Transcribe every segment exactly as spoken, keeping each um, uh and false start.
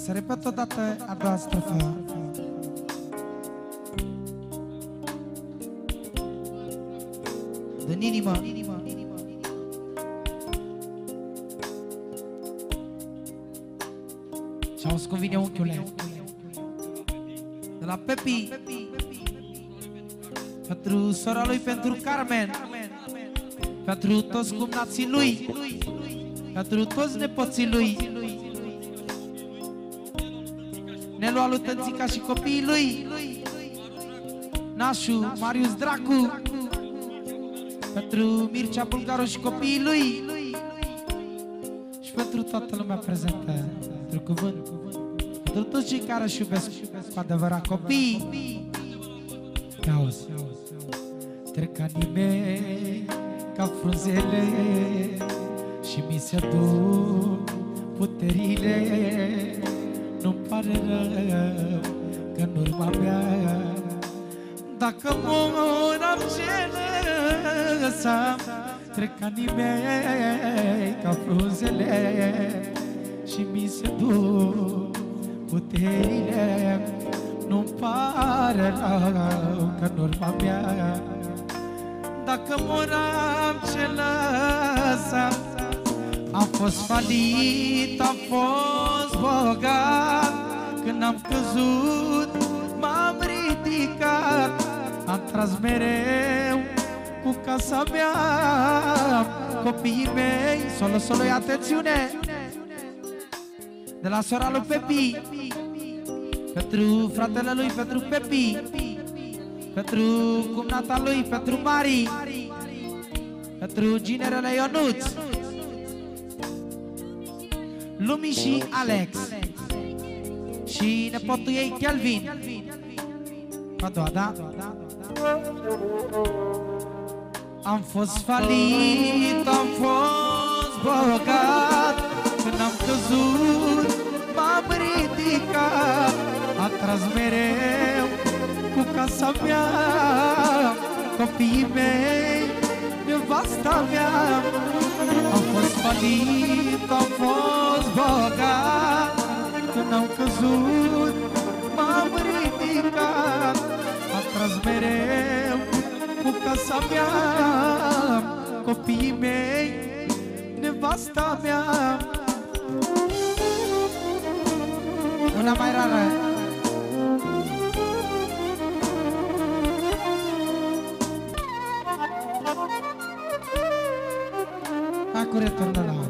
Să repet odată a doua strofă. Din inimă. Și auzi cum vine unchiule. De la Pepi. Pentru sora lui, pentru Carmen. Pentru toți cumnații lui. Pentru toți nepoții lui. Nelu lui Tănțica și copiii lui. Nașu, Marius Dracu. Pentru Mircea Bulgaru și copiii lui. Și pentru toată lumea prezentă. Pentru cuvânt. Pentru toți cei care își iubesc cu adevărat copiii. Ia auzi. Trec anii mei ca frunzele și mi se duc puterile. Nu-mi pare rău că în urma mea, dacă mor am ce lăsa. Trec anii mei ca frunzele și mi se duc puterile. Nu-mi pare rău că în urma mea, dacă mor am ce lăsa. Am fost falit, am fost bogat. Când am căzut, m-am ridicat. Am tras mereu cu casa mea. Copiii mei, solo, solo, atențiune. De la sora lui Pepi. Pentru fratele lui, pentru Pepi. Pentru cumnata lui, pentru Mari. Pentru ginerele Ionuț, Lumi și Alex. Și nepotul ei Kelvin. A doua, da? Am fost falit, am fost bogat. Când am căzut, m-am ridicat. Am tras mereu cu casa mea. Copiii mei, nevasta mea. Am fost falit, am fost bogat. Când am căzut, m-am ridicat. Am tras mereu cu casa mea. Copiii mei, nevasta mea. Una mai rară. Acum returnă la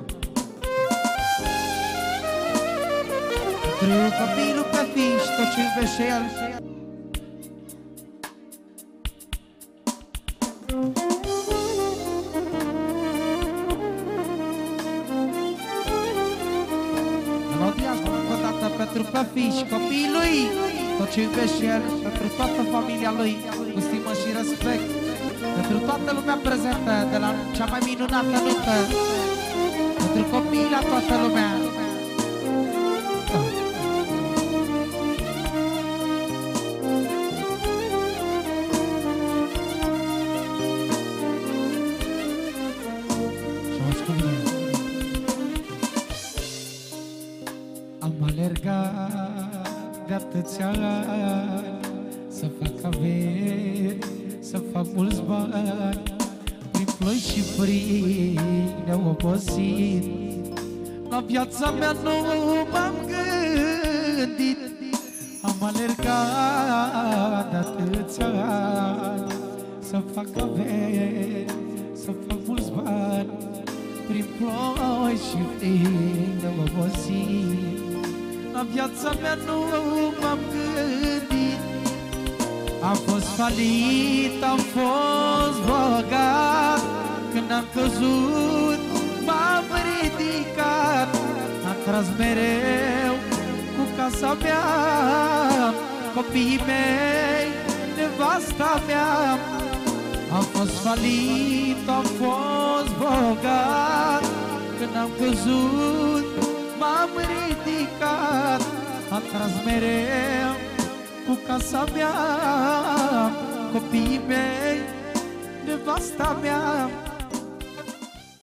pentru copilul pe fiș, tot ce iubește el. Melodia încă o dată pentru pe fiș, copiii lui, tot ce iubește el, pentru toată familia lui, cu stimă și respect. Pentru toată lumea prezentă, de la cea mai minunată nuntă, pentru copiii la toată lumea. Am alergat de atâția ani să fac averi, să fac mulți bani. Prin ploi și frig ne-au obosit. La viața mea nu m-am gândit. Am alergat de atâția ani să fac averi, să fac mulți bani. Prin ploi și frig ne-au obosit. La viața mea nu m-am gândit. Am fost falit, am fost bogat. Când am căzut, m-am ridicat. Am tras mereu cu casa mea. Copiii mei, nevasta mea. Am fost falit, am fost bogat. Când am căzut, m-am ridicat. Am tras mereu cu casa mea. Copiii mei, nevasta mea.